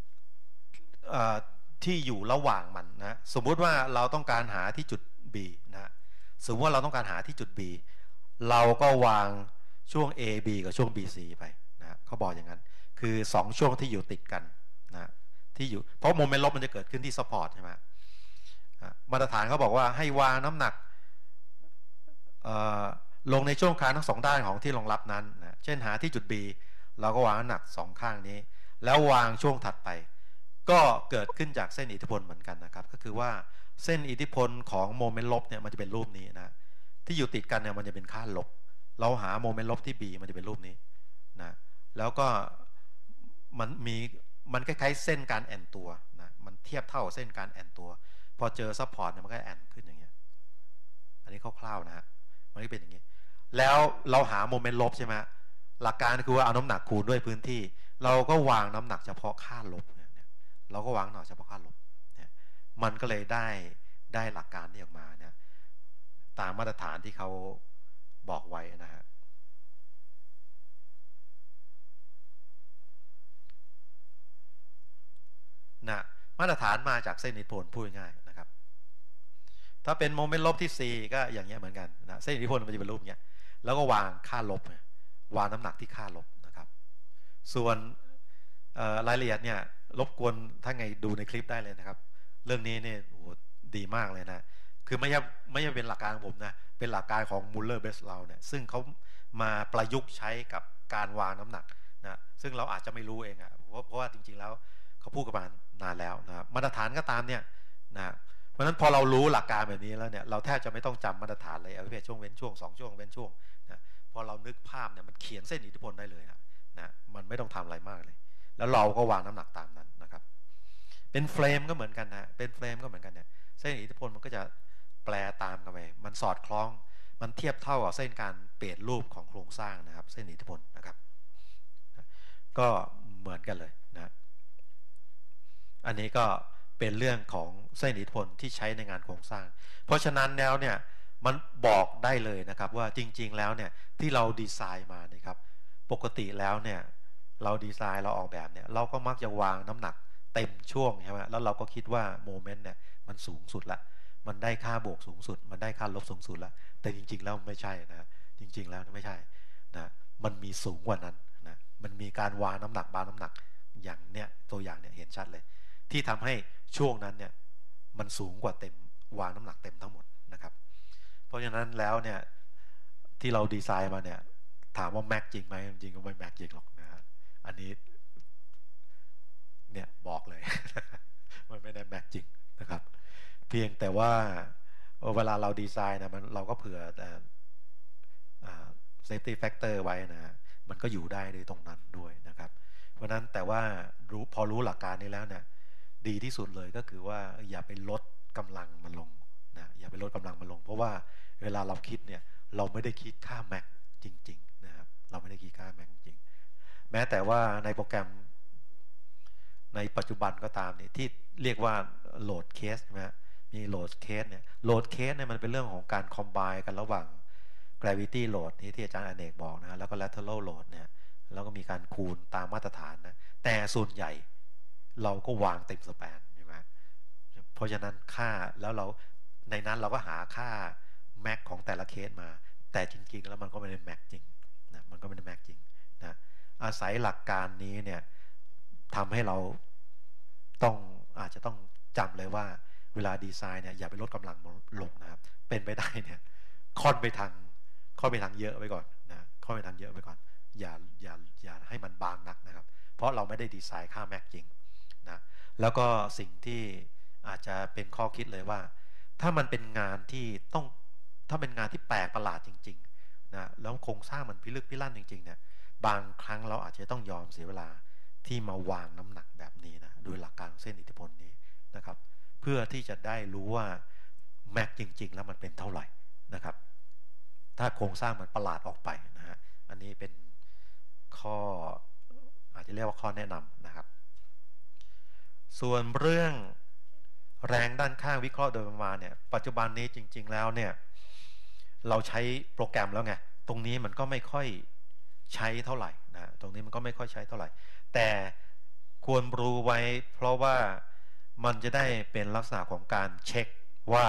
ที่อยู่ระหว่างมันนะสมมุติว่าเราต้องการหาที่จุด B นะสมมติว่าเราต้องการหาที่จุด B เราก็วางช่วง AB กับช่วง BC ไปนะเขาบอกอย่างนั้นคือ2ช่วงที่อยู่ติดกันนะที่อยู่เพราะโมเมนต์ลบมันจะเกิดขึ้นที่ซัพพอร์ตใช่ไหมมาตรฐานเขาบอกว่าให้วางน้ำหนักลงในช่วงคานทั้ง2ด้านของที่รองรับนั้นนะเช่นหาที่จุด B เราก็วางน้ำหนัก2ข้างนี้แล้ววางช่วงถัดไปก็เกิดขึ้นจากเส้นอิทธิพลเหมือนกันนะครับก็คือว่าเส้นอิทธิพลของโมเมนต์ลบเนี่ยมันจะเป็นรูปนี้นะที่อยู่ติดกันเนี่ยมันจะเป็นค่าลบเราหาโมเมนต์ลบที่ B มันจะเป็นรูปนี้นะแล้วก็มันคล้ายๆเส้นการแอนตัวนะมันเทียบเท่าเส้นการแอนตัวพอเจอซัพพอร์ตเนี่ยมันก็แอนขึ้นอย่างเงี้ยอันนี้คร่าวๆนะฮะมันก็เป็นอย่างนี้แล้วเราหาโมเมนต์ลบใช่ไหมหลักการคือว่าเอาน้ำหนักคูณด้วยพื้นที่เราก็วางน้ำหนักเฉพาะค่าลบเราก็วางหน่อยเฉพาะค่าลบเนี่ยมันก็เลยได้หลักการนี้ออกมาเนี่ยตามมาตรฐานที่เขาบอกไว้นะฮะนะมาตรฐานมาจากเส้นอิทธิพลพูดง่ายนะครับถ้าเป็นโมเมนต์ลบที่ C ก็อย่างเงี้ยเหมือนกันนะเส้นอิทธิพลมันจะเป็นรูปเงี้ยแล้วก็วางค่าลบวางน้ำหนักที่ค่าลบนะครับส่วนรายละเอียดเนี่ยรบกวนถ้าไงดูในคลิปได้เลยนะครับเรื่องนี้เนี่ยโอ้ดีมากเลยนะคือไม่ใช่เป็นหลักการของผมนะเป็นหลักการของมูลเลอร์เบสเราเนี่ยซึ่งเขามาประยุกต์ใช้กับการวางน้ำหนักนะซึ่งเราอาจจะไม่รู้เองอ่ะเพราะว่าจริงๆแล้วเขาพูดกันมานานแล้วนะมาตรฐานก็ตามเนี่ยนะเพราะฉะนั้นพอเรารู้หลักการแบบนี้แล้วเนี่ยเราแทบจะไม่ต้องจำมาตรฐานเลยประเภทช่วงเว้นช่วง2ช่วงเว้นช่วงนะพอเรานึกภาพเนี่ยมันเขียนเส้นอิทธิพลได้เลยนะมันไม่ต้องทำอะไรมากเลยแล้วเราก็วางน้ำหนักตามนั้นนะครับเป็นเฟรมก็เหมือนกันนะเป็นเฟรมก็เหมือนกันเนี่ยเส้นอิทธิพลมันก็จะแปลตามกันไปมันสอดคล้องมันเทียบเท่ากับเส้นการเปลี่ยนรูปของโครงสร้างนะครับเส้นอิทธิพลนะครับก็เหมือนกันเลยนะอันนี้ก็เป็นเรื่องของเส้นอิทธิพลที่ใช้ในงานโครงสร้างเพราะฉะนั้นแล้วเนี่ยมันบอกได้เลยนะครับว่าจริงๆแล้วเนี่ยที่เราดีไซน์มาเนี่ยครับปกติแล้วเนี่ยเราดีไซน์เราออกแบบเนี่ยเราก็มักจะวางน้ำหนักเต็มช่วงใช่ไหมแล้วเราก็คิดว่าโมเมนต์เนี่ยมันสูงสุดละมันได้ค่าบวกสูงสุดมันได้ค่าลบสูงสุดละแต่จริงๆแล้วไม่ใช่นะจริงๆแล้วไม่ใช่นะมันมีสูงกว่านั้นนะมันมีการวางน้ำหนักบางน้ำหนักอย่างเนี้ยตัวอย่างเนี่ยเห็นชัดเลยที่ทำให้ช่วงนั้นเนี่ยมันสูงกว่าเต็มวางน้ำหนักเต็มทั้งหมดนะครับเพราะฉะนั้นแล้วเนี่ยที่เราดีไซน์มาเนี่ยถามว่าแม็กจริงไหมจริงๆก็ไม่แม็กจริงหรอกนะอันนี้เนี่ยบอกเลย มันไม่ได้แม็กจริงนะครับเพียงแต่ว่าเวลาเราดีไซน์นะมันเราก็เผื่อเซฟตี้แฟกเตอร์ไว้นะมันก็อยู่ได้ในตรงนั้นด้วยนะครับเพราะนั้นแต่ว่าพอรู้หลักการนี้แล้วเนี่ยดีที่สุดเลยก็คือว่าอย่าไปลดกำลังมันลงนะอย่าไปลดกำลังมันลงเพราะว่าเวลาเราคิดเนี่ยเราไม่ได้คิดค่าแม็กจริงๆนะครับเราไม่ได้คิดค่าแม็กจริงแม้แต่ว่าในโปรแกรมในปัจจุบันก็ตามเนี่ยที่เรียกว่าโหลดเคสนะมีโหลดเคสเนี่ยโหลดเคสเนี่ยมันเป็นเรื่องของการคอมไบน์กันระหว่าง gravity load ที่อาจารย์อเนกบอกนะแล้วก็ lateral load เนี่ยแล้วก็มีการคูณตามมาตรฐานนะแต่ส่วนใหญ่เราก็วางเต็มสแปนใช่ไหมเพราะฉะนั้นค่าแล้วเราในนั้นเราก็หาค่าแม็กของแต่ละเคสมาแต่จริงๆแล้วมันก็ไม่ได้แม็กจริงนะมันก็ไม่ได้แม็กจริงนะอาศัยหลักการนี้เนี่ยทำให้เราอาจจะต้องจำเลยว่าเวลาดีไซน์เนี่ยอย่าไปลดกำลังลงนะครับเป็นไปได้เนี่ยค่อนไปทางเยอะไว้ก่อนนะค่อนไปทางเยอะไว้ก่อนอย่าให้มันบางนักนะครับเพราะเราไม่ได้ดีไซน์ค่าแม็กจริงนะแล้วก็สิ่งที่อาจจะเป็นข้อคิดเลยว่าถ้ามันเป็นงานที่ถ้าเป็นงานที่แปลกประหลาดจริงๆนะแล้วโครงสร้างมันพิลึกพิลั่นจริงๆเนี่ยบางครั้งเราอาจจะต้องยอมเสียเวลาที่มาวางน้ำหนักแบบนี้นะโดยหลักการเส้นอิทธิพลนี้นะครับเพื่อที่จะได้รู้ว่าแม็กจริงๆแล้วมันเป็นเท่าไหร่นะครับถ้าโครงสร้างมันประหลาดออกไปนะฮะอันนี้เป็นข้ออาจจะเรียกว่าข้อแนะนำนะครับส่วนเรื่องแรงด้านข้างวิเคราะห์โดยประมาณเนี่ยปัจจุบันนี้จริงๆแล้วเนี่ยเราใช้โปรแกรมแล้วไงตรงนี้มันก็ไม่ค่อยใช้เท่าไหร่นะตรงนี้มันก็ไม่ค่อยใช้เท่าไหร่แต่ควรรู้ไว้เพราะว่ามันจะได้เป็นลักษณะของการเช็คว่า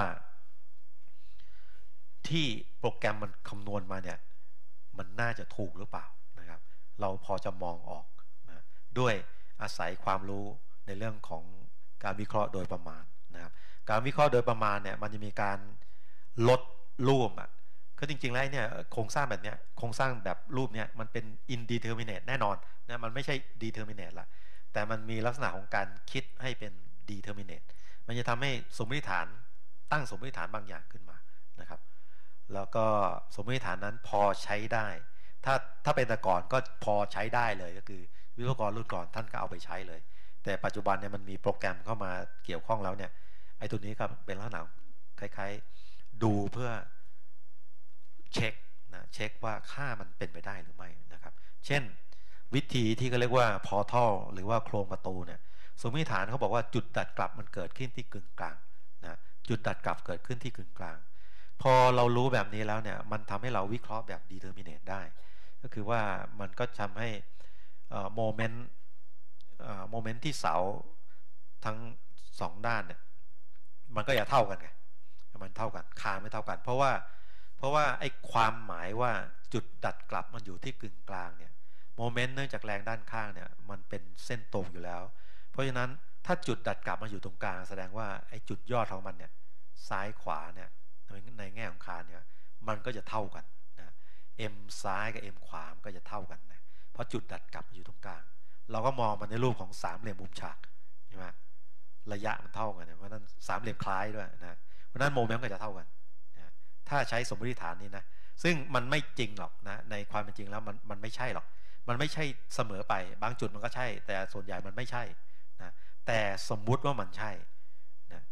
ที่โปรแกรมมันคำนวณมาเนี่ยมันน่าจะถูกหรือเปล่านะครับเราพอจะมองออกนะด้วยอาศัยความรู้ในเรื่องของการวิเคราะห์โดยประมาณนะครับการวิเคราะห์โดยประมาณเนี่ยมันจะมีการลดรูปก็จริงๆแล้วเนี่ยโครงสร้างแบบเนี้ยโครงสร้างแบบรูปเนี่ยมันเป็น indeterminate แน่นอนนะมันไม่ใช่ determinate ละแต่มันมีลักษณะของการคิดให้เป็น determinate มันจะทำให้สมมติฐานตั้งสมมติฐานบางอย่างขึ้นมานะครับแล้วก็สมมติฐานนั้นพอใช้ได้ถ้าเป็นแต่ก่อนก็พอใช้ได้เลยก็คือวิศวกรรุ่นก่อนท่านก็เอาไปใช้เลยแต่ปัจจุบันเนี่ยมันมีโปรแกรมเข้ามาเกี่ยวข้องแล้วเนี่ยไอ้ตัวนี้ก็เป็นลักษณะคล้ายๆดูเพื่อเช็คนะเช็คว่าค่ามันเป็นไปได้หรือไม่นะครับเช่นวิธีที่เขาเรียกว่าพอร์ทัลหรือว่าโครงประตูเนี่ยสมมติฐานเขาบอกว่าจุดดัดกลับมันเกิดขึ้นที่กึ่งกลางนะจุดดัดกลับเกิดขึ้นที่กึ่งกลางพอเรารู้แบบนี้แล้วเนี่ยมันทำให้เราวิเคราะห์แบบ determinate ได้ก็คือว่ามันก็ทำให้โมเมนต์ที่เสาทั้งสองด้านเนี่ยมันก็อย่าเท่ากันไงมันเท่ากันคานไม่เท่ากันเพราะว่าไอ้ความหมายว่าจุดดัดกลับมันอยู่ที่กึ่งกลางเนี่ยโมเมนต์เนื่องจากแรงด้านข้างเนี่ยมันเป็นเส้นตรงอยู่แล้วเพราะฉะนั้นถ้าจุดดัดกลับมาอยู่ตรงกลางแสดงว่าไอ้จุดยอดของมันเนี่ยซ้ายขวาเนี่ยในแง่ของคานเนี่ยมันก็จะเท่ากันนะ m ซ้ายกับ m ขวามันก็จะเท่ากันนะเพราะจุดดัดกลับมาอยู่ตรงกลางเราก็มองมันในรูปของสามเหลี่ยมมุมฉากใช่ไหมระยะมันเท่ากันเนี่ยเพราะนั้นสามเหลี่ยมคล้ายด้วยนะเพราะนั้นโมเมนต์ก็จะเท่ากันนะถ้าใช้สมมติฐานนี้นะซึ่งมันไม่จริงหรอกนะในความเป็นจริงแล้วมันไม่ใช่หรอกมันไม่ใช่เสมอไปบางจุดมันก็ใช่แต่ส่วนใหญ่มันไม่ใช่นะแต่สมมุติว่ามันใช่นะพ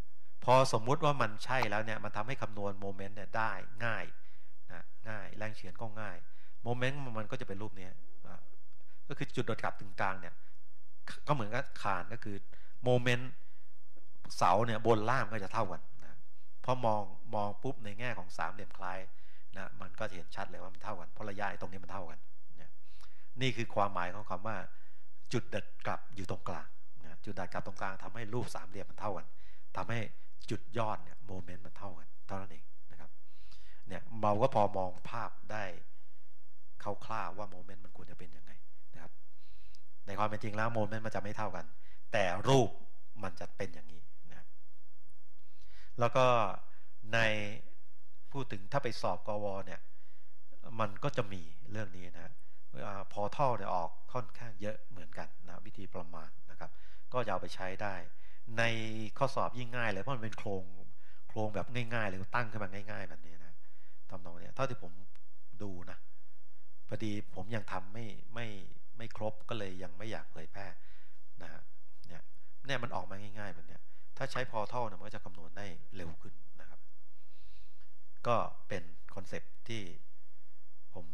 พอสมมุติว่ามันใช่แล้วเนี่ยมันทำให้คำนวณโมเมนต์เนี่ยได้ง่ายนะง่ายแรงเฉือนก็ง่ายโมเมนต์มันก็จะเป็นรูปนี้ก็คือจุดโดดกลับถึงกลางเนี่ยก็เหมือนกับคานก็คือโมเมนต์เสาเนี่ยบนล่างก็จะเท่ากันนะพอมองปุ๊บในแง่ของสามเหลี่ยมคล้ายนะมันก็จะเห็นชัดเลยว่ามันเท่ากันเพราะระยะตรงนี้มันเท่ากันเนี่ยนี่คือความหมายของคำว่าจุดดัดกลับอยู่ตรงกลางนะจุดดัดกลับตรงกลางทำให้รูปสามเหลี่ยมมันเท่ากันทำให้จุดยอดเนี่ยโมเมนต์มันเท่ากันเท่านั้นเองนะครับเนี่ยเราก็พอมองภาพได้คร่าวๆว่าโมเมนต์มันควรจะเป็นยังไงนะครับในความเป็นจริงแล้วโมเมนต์มันจะไม่เท่ากันแต่รูปมันจะเป็นอย่างนี้นะแล้วก็ในพูดถึงถ้าไปสอบกวเนี่ยมันก็จะมีเรื่องนี้นะพอท่อเนี่ยออกค่อนข้างเยอะเหมือนกันนะวิธีประมาณนะครับก็จะเอาไปใช้ได้ในข้อสอบยิ่งง่ายเลยเพราะมันเป็นโครงแบบง่ายๆเลยตั้งขึ้นมาง่ายๆแบบนี้นะทำนองนี้เท่าที่ผมดูนะพอดีผมยังทำไม่ครบก็เลยยังไม่อยากเผยแพร่นะฮะเนี่ยมันออกมาง่ายๆแบบนี้ถ้าใช้พอท่อเนี่ยมันก็จะคำนวณได้เร็วขึ้นนะครับก็เป็นคอนเซปต์ที่ผม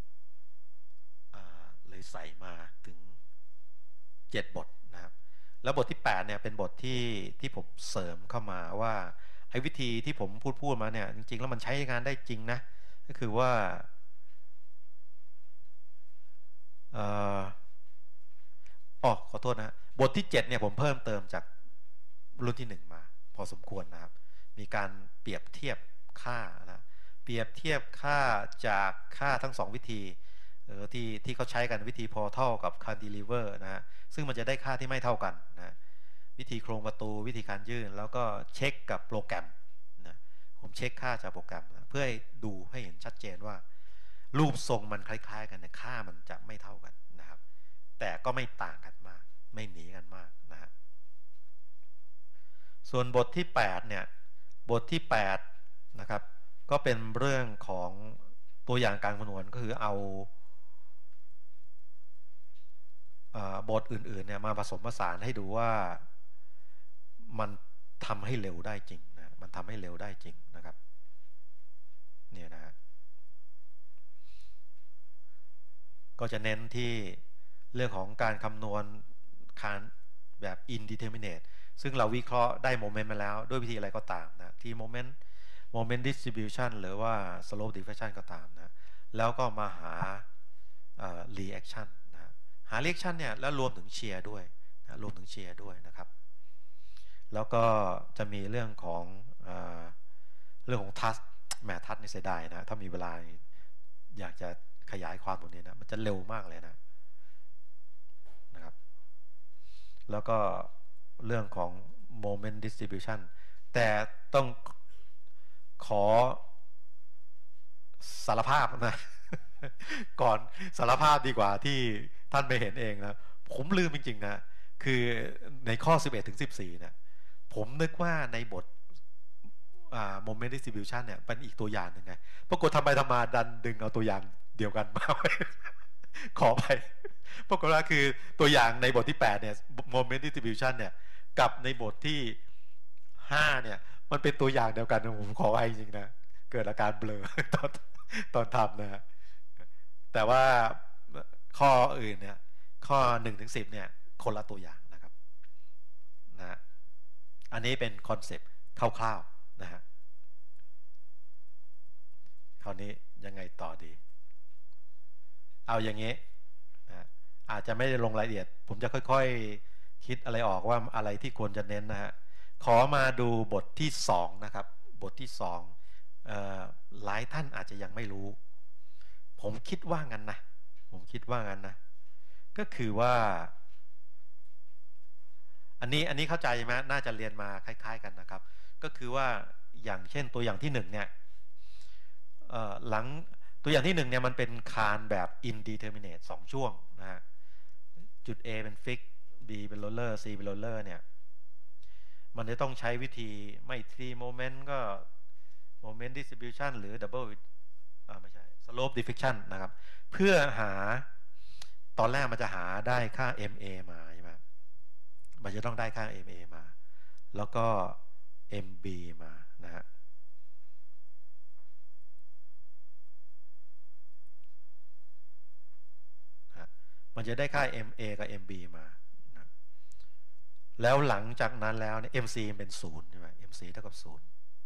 เลยใส่มาถึง7 บทนะครับแล้วบทที่8เนี่ยเป็นบทที่ผมเสริมเข้ามาว่าไอ้วิธีที่ผมพูดมาเนี่ยจริงๆแล้วมันใช้งานได้จริงนะก็คือว่าขอโทษนะบทที่7เนี่ยผมเพิ่มเติมจากรุ่นที่1มาพอสมควรนะครับมีการเปรียบเทียบค่านะเปรียบเทียบค่าจากค่าทั้ง2วิธีที่เขาใช้กันวิธีพอเท่ากับ cantilever นะฮะซึ่งมันจะได้ค่าที่ไม่เท่ากันนะวิธีโครงประตูวิธีการยื่นแล้วก็เช็คกับโปรแกรมนะผมเช็คค่าจากโปรแกรมนะเพื่อให้ดูให้เห็นชัดเจนว่ารูปทรงมันคล้ายๆกันแต่ค่ามันจะไม่เท่ากันนะครับแต่ก็ไม่ต่างกันมากไม่หนีกันมากนะฮะส่วนบทที่8เนี่ยบทที่8นะครับก็เป็นเรื่องของตัวอย่างการคำนวณก็คือเอาบทอื่นๆเนี่ยมาผสมผสานให้ดูว่ามันทำให้เร็วได้จริงนะมันทำให้เร็วได้จริงนะครับเนี่ยนะฮะก็จะเน้นที่เรื่องของการคำนวณการแบบ indeterminate ซึ่งเราวิเคราะห์ได้โมเมนต์มาแล้วด้วยวิธีอะไรก็ตามนะที่โมเมนต์ distribution หรือว่า slope diffraction ก็ตามนะแล้วก็มาหาreaction หา reaction เนี่ยแล้วรวมถึงเชียร์ด้วยนะรวมถึงเชียร์ด้วยนะครับแล้วก็จะมีเรื่องของทัชแหมทัชในเสียดายนะถ้ามีเวลาอยากจะขยายความตรงนี้นะมันจะเร็วมากเลยนะครับแล้วก็เรื่องของ moment distribution แต่ต้องขอสารภาพนะก่อนสารภาพดีกว่าที่ท่านไปเห็นเองนะผมลืมจริงๆนะคือในข้อ11ถึง14เนี่ยผมนึกว่าในบทmoment distribution เนี่ยเป็นอีกตัวอย่างหนึ่งไงปรากฏทำไมทำมาดันดึงเอาตัวอย่างเดียวกันมาไว้ ขอไปปรากฏว่าคือตัวอย่างในบทที่8เนี่ย moment distribution เนี่ยกับในบทที่5เนี่ยมันเป็นตัวอย่างเดียวกันผมขอไว้จริงๆนะเกิดอาการเบลอ ตอนทำนะฮะแต่ว่าข้ออื่นเนี่ยข้อ1ถึง10เนี่ยคนละตัวอย่างนะครับนะอันนี้เป็นคอนเซปต์คร่าวๆนะฮะคราวนี้ยังไงต่อดีเอาอย่างนี้นะอาจจะไม่ได้ลงรายละเอียดผมจะค่อยๆคิดอะไรออกว่าอะไรที่ควรจะเน้นนะฮะขอมาดูบทที่2นะครับบทที่2หลายท่านอาจจะยังไม่รู้ผมคิดว่างั้นนะก็คือว่าอันนี้เข้าใจไหมน่าจะเรียนมาคล้ายๆกันนะครับก็คือว่าอย่างเช่นตัวอย่างที่1เนี่ยหลังตัวอย่างที่1เนี่ยมันเป็นคานแบบ indeterminate 2 ช่วงนะฮะจุด A เป็นฟิก B เป็นโรลเลอร์ C เป็นโรลเลอร์เนี่ยมันจะต้องใช้วิธีไม่ 3 moment ก็ moment distribution หรือ double ไม่ใช่ slope diffraction นะครับเพื่อหาตอนแรกมันจะหาได้ค่า MA มาใช่ไหมมันจะต้องได้ค่า MA มาแล้วก็ MB มานะฮะมันจะได้ค่า MA กับ MB มานะแล้วหลังจากนั้นแล้วเนี่ย MC เป็น0ใช่ไหม MC เท่ากับ0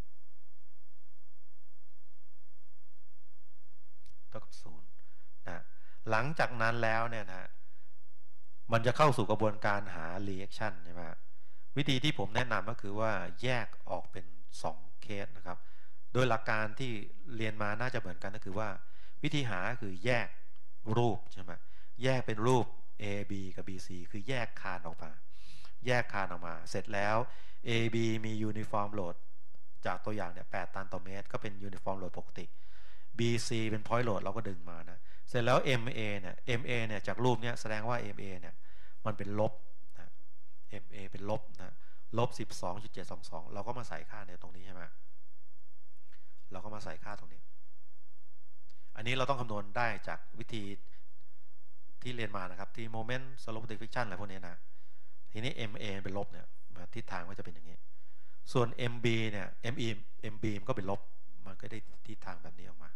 เท่ากับ0นะหลังจากนั้นแล้วเนี่ยนะมันจะเข้าสู่กระบวนการหา reaction ใช่ไหมวิธีที่ผมแนะนำก็คือว่าแยกออกเป็น2เคสนะครับโดยหลักการที่เรียนมาน่าจะเหมือนกันก็คือว่าวิธีหาคือแยกรูปใช่ไหมแยกเป็นรูป A B กับ B C คือแยกคานออกมาแยกคานออกมาเสร็จแล้ว A B มี uniform load จากตัวอย่างเนี่ย8 ตันต่อเมตรก็เป็น uniform load ปกติ B C เป็น point load เราก็ดึงมานะเสร็จแล้ว MA เนี่ย MA เนี่ยจากรูปเนี้ยแสดงว่า MA เนี่ยมันเป็นลบนะ MA เป็นลบนะลบ 12.722 เราก็มาใส่ค่าในตรงนี้ใช่ไหมเราก็มาใส่ค่าตรงนี้อันนี้เราต้องคำนวณได้จากวิธีที่เรียนมานะครับที่ moment slope deflection อะไรพวกนี้นะทีนี้ MA เป็นลบเนี่ยทิศทางก็จะเป็นอย่างนี้ส่วน MB เนี่ย MB มันก็เป็นลบมันก็ได้ทิศทางแบบนี้ออกมา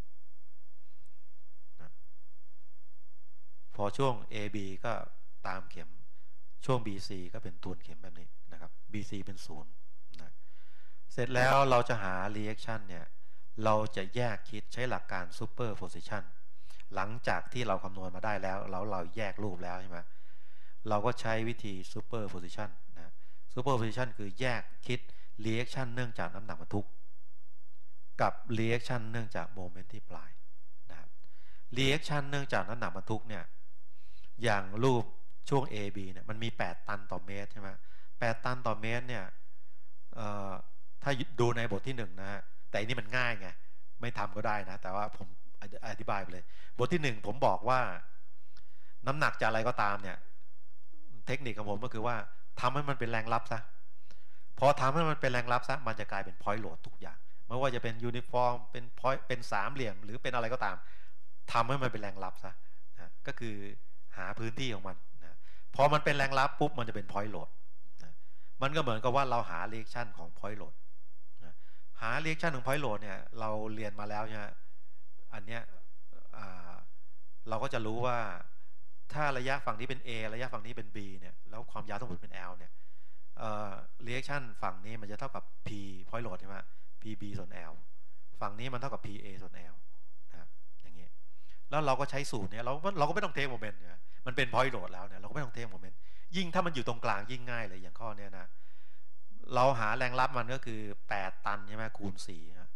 นะพอช่วง AB ก็ตามเข็มช่วง BC ก็เป็นทวนเข็มแบบนี้นะครับ BC เป็น0นะเสร็จแล้วเราจะหา reaction เนี่ยเราจะแยกคิดใช้หลักการ superposition หลังจากที่เราคำนวณมาได้แล้วเราแยกรูปแล้วใช่ไหมเราก็ใช้วิธี superposition นะ superposition คือแยกคิด reaction เนื่องจากน้ำหนักบรรทุกกับ reaction เนื่องจากโมเมนต์ที่ปลายนะครับ reaction เนื่องจากน้ำหนักบรรทุกเนี่ยอย่างรูปช่วง AB เนี่ยมันมี8 ตันต่อเมตรใช่ไหม8 ตันต่อเมตรเนี่ยถ้าดูในบทที่1นะฮะแต่อันนี้มันง่ายไงไม่ทำก็ได้นะแต่ว่าผมอธิบายไปเลยบทที่1ผมบอกว่าน้ำหนักจะอะไรก็ตามเนี่ยเทคนิคของผมก็คือว่าทำให้มันเป็นแรงรับซะพอทำให้มันเป็นแรงรับซะมันจะกลายเป็น point load ทุกอย่างไม่ว่าจะเป็นยูนิฟอร์มเป็น point เป็นสามเหลี่ยมหรือเป็นอะไรก็ตามทำให้มันเป็นแรงรับซะนะก็คือหาพื้นที่ของมันนะพอมันเป็นแรงรับปุ๊บมันจะเป็น point load นะมันก็เหมือนกับว่าเราหา reaction ของ point load นะหา reaction ของ point load เนี่ยเราเรียนมาแล้วเนี่ยอันเนี้ยเราก็จะรู้ว่าถ้าระยะฝั่งนี้เป็น A ระยะฝั่งนี้เป็น B เนี่ยแล้วความยาวทั้งหมดเป็น L เนี่ยreaction ฝั่งนี้มันจะเท่ากับ P point load ใช่ไหม PB ส่วน L ฝั่งนี้มันเท่ากับ PA ส่วน L นะอย่างนี้แล้วเราก็ใช้สูตรเนี่ยเราก็ไม่ต้องเทคโมเมนต์เนี่ยมันเป็น point load แล้วเนี่ยเราก็ไม่ต้องเทคโมเมนต์ยิ่งถ้ามันอยู่ตรงกลางยิ่งง่ายเลยอย่างข้อเนี้ยนะเราหาแรงรับมันก็คือ8 ตันใช่ไหมคูณ4นะ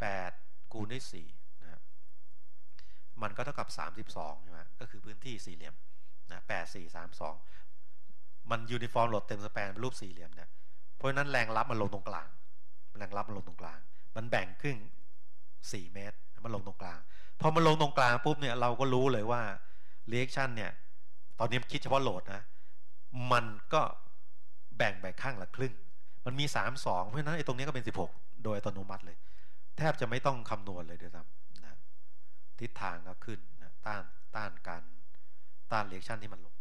8คูณด้วย4นะมันก็เท่ากับ32ใช่ไหมก็คือพื้นที่สี่เหลี่ยมนะ8 4 3 2มันยูนิฟอร์มโหลดเต็มสแปนเป็นรูปสี่เหลี่ยมเนี่ยเพราะฉะนั้นแรงรับมันลงตรงกลางแรงรับมันลงตรงกลางมันแบ่งครึ่ง4 เมตรมันลงตรงกลางพอมันลงตรงกลางปุ๊บเนี่ยเราก็รู้เลยว่า reaction เนี่ยตอนนี้คิดเฉพาะโหลดนะมันก็แบ่งไปข้างละครึ่งมันมี32เพราะฉะนั้นไอ้ตรงนี้ก็เป็น16โดยอัตโนมัติเลยแทบจะไม่ต้องคำนวณเลยเดี๋ยวซ้ำนะทิศทางก็ขึ้นนะต้านการต้าน reaction ที่มันลง